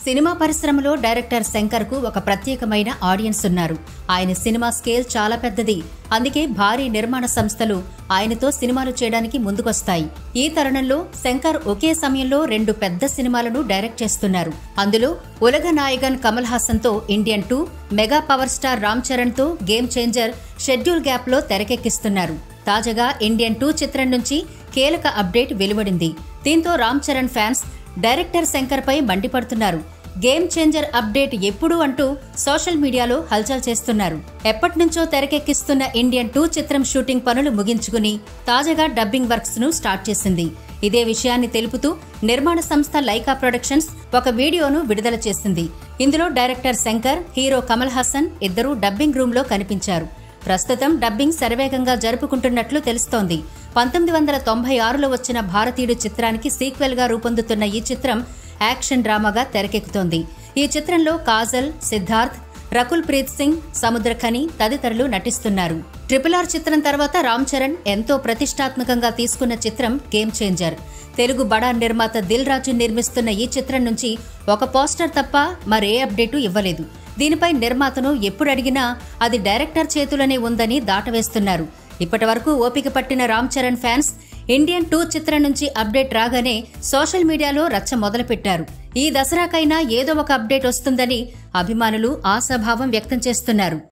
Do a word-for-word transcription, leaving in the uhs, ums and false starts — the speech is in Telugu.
సినిమా పరిశ్రమలో డైరెక్టర్ శంకర్ కు ఒక ప్రత్యేకమైన ఆడియన్స్ ఉన్నారు. ఆయన సినిమా స్కేల్ చాలా పెద్దది. అందుకే భారీ నిర్మాణ సంస్థలు ఆయనతో సినిమాలు చేయడానికి ముందుకొస్తాయి. ఈ తరుణంలో శంకర్ ఒకే సమయంలో రెండు పెద్ద సినిమాలను డైరెక్ట్ చేస్తున్నారు. అందులో ఉలగ నాయగన్ కమల్ హాసన్ తో Indian two, mega power star Ram Charan తో గేమ్ చేంజర్ షెడ్యూల్ గ్యాప్ లో తెరకెక్కిస్తున్నారు. తాజాగా ఇండియన్ టూ చిత్రం నుంచి కీలక అప్డేట్ వెలువడింది. దీంతో రామ్ చరణ్ ఫ్యాన్స్ డైరెక్టర్ శంకర్ పై మండిపడుతున్నారు. గేమ్ చేంజర్ అప్డేట్ ఎప్పుడు అంటూ సోషల్ మీడియాలో హల్చల్ చేస్తున్నారు. ఎప్పటినుంచో తెరకెక్కిస్తున్న ఇండియన్ టూ చిత్రం షూటింగ్ పనులు ముగించుకుని తాజాగా డబ్బింగ్ వర్క్స్ ను స్టార్ట్ చేసింది. ఇదే విషయాన్ని తెలుపుతూ నిర్మాణ సంస్థ లైకా ప్రొడక్షన్స్ ఒక వీడియోను విడుదల చేసింది. ఇందులో డైరెక్టర్ శంకర్, హీరో కమల్ హాసన్ ఇద్దరూ డబ్బింగ్ రూమ్ లో కనిపించారు. ప్రస్తుతం డబ్బింగ్ శరవేగంగా జరుపుకుంటున్నట్లు తెలుస్తోంది. పంతొమ్మిది వందల తొంభై ఆరులో వచ్చిన భారతీయుడు చిత్రానికి సీక్వెల్ గా రూపొందుతున్న ఈ చిత్రం యాక్షన్ డ్రామాగా తెరకెక్కుతోంది. ఈ చిత్రంలో కాజల్, సిద్ధార్థ్, రకుల్ ప్రీత్ సింగ్, సముద్రఖని తదితరులు నటిస్తున్నారు. ట్రిపుల్ ఆర్ చిత్రం తర్వాత రామ్ చరణ్ ఎంతో ప్రతిష్టాత్మకంగా తీసుకున్న చిత్రం గేమ్ చేంజర్. తెలుగు బడా నిర్మాత దిల్ రాజు నిర్మిస్తున్న ఈ చిత్రం నుంచి ఒక పోస్టర్ తప్ప మరే అప్డేటు ఇవ్వలేదు. దీనిపై నిర్మాతను ఎప్పుడు అడిగినా అది డైరెక్టర్ చేతులనే ఉందని దాటవేస్తున్నారు. ఇప్పటి వరకు ఓపిక పట్టిన Ram Charan fans Indian two చిత్రం నుంచి అప్డేట్ రాగానే సోషల్ మీడియాలో రచ్చ మొదలుపెట్టారు. ఈ దసరాకైనా ఏదో ఒక అప్డేట్ వస్తుందని అభిమానులు ఆశాభావం వ్యక్తం చేస్తున్నారు.